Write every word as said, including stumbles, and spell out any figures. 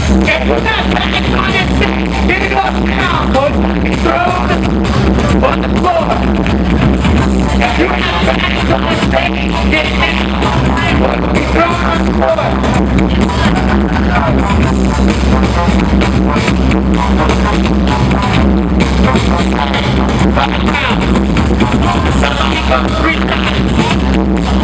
If you're not paying on your seat, get it up now, boys. Be thrown on the floor. If you're not paying on your seat, get it up now, be thrown on the floor. Right now, somebody come three times.